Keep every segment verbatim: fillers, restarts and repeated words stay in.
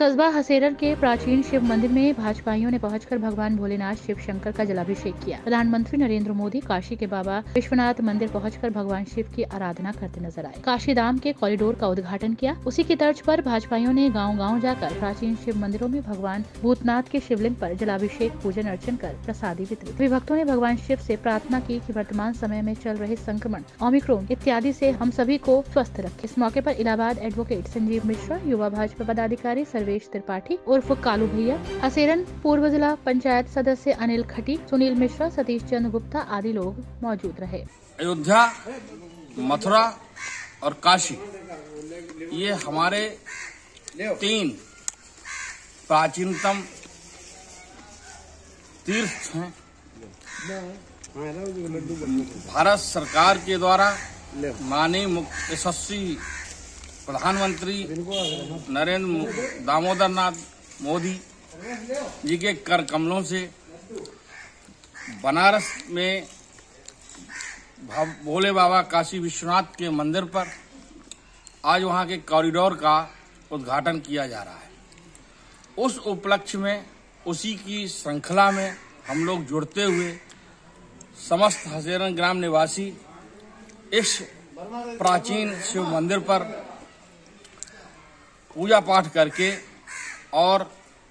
कस्बा हसेरन के प्राचीन शिव मंदिर में भाजपाइयों ने पहुंचकर भगवान भोलेनाथ शिव शंकर का जलाभिषेक किया। प्रधानमंत्री नरेंद्र मोदी काशी के बाबा विश्वनाथ मंदिर पहुंचकर भगवान शिव की आराधना करते नजर आए। काशी धाम के कॉरिडोर का उद्घाटन किया। उसी की तर्ज पर भाजपाइयों ने गांव-गांव जाकर प्राचीन शिव मंदिरों में भगवान भूतनाथ के शिवलिंग पर जलाभिषेक, पूजन अर्चन कर प्रसादी वितरित। भक्तों ने भगवान शिव से प्रार्थना की कि वर्तमान समय में चल रहे संक्रमण ओमिक्रॉन इत्यादि से हम सभी को स्वस्थ रखे। इस मौके पर इलाहाबाद एडवोकेट संजीव मिश्रा, युवा भाजपा पदाधिकारी सर्वेश त्रिपाठी उर्फ कालू भैया, हसेरन पूर्व जिला पंचायत सदस्य अनिल खटी, सुनील मिश्रा, सतीश चंद्र गुप्ता आदि लोग मौजूद रहे। अयोध्या, मथुरा और काशी ये हमारे तीन प्राचीनतम तीर्थ हैं। भारत सरकार के द्वारा माननीय मुख्य यशस्वी प्रधानमंत्री नरेंद्र दामोदर नाथ मोदी जी के कर कमलों से बनारस में भोले बाबा काशी विश्वनाथ के मंदिर पर आज वहां के कॉरिडोर का उद्घाटन किया जा रहा है। उस उपलक्ष्य में, उसी की श्रृंखला में हम लोग जुड़ते हुए समस्त हसेरन ग्राम निवासी इस प्राचीन शिव मंदिर पर पूजा पाठ करके और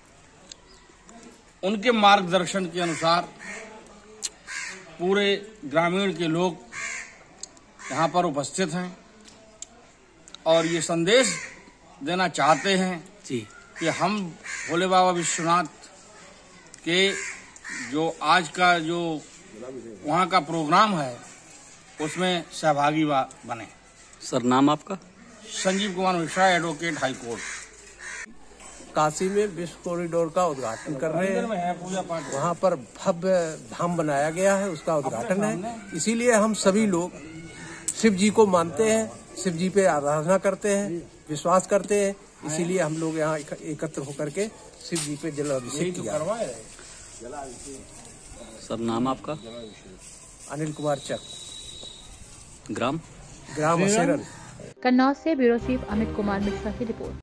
उनके मार्गदर्शन के अनुसार पूरे ग्रामीण के लोग यहाँ पर उपस्थित हैं और ये संदेश देना चाहते हैं जी कि हम भोले बाबा विश्वनाथ के जो आज का जो वहाँ का प्रोग्राम है उसमें सहभागी बने। सर, नाम आपका? Sanjeev Kumar Mishra, advocate, high court. Kashi में विश्व कॉरिडोर का उद्घाटन कर रहे हैं। वहाँ पर भव्य धाम बनाया गया है, उसका उद्घाटन है। इसीलिए हम सभी लोग शिव जी को मानते हैं, शिव जी पे आराधना करते हैं, विश्वास करते हैं। इसीलिए हम लोग यहाँ एकत्र होकर के शिव जी पे जलाभिषेक किया। सर, नाम आपका? अनिल कुमार चक, ग्राम ग्राम हसेरन। कन्नौज से ब्यूरो चीफ अमित कुमार मिश्रा की रिपोर्ट।